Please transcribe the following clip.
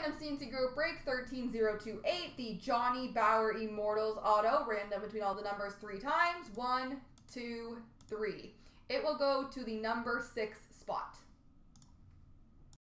C&C Group break 13028, the Johnny Bauer Immortals auto, random between all the numbers 3 times. 1, 2, 3. It will go to the number 6 spot.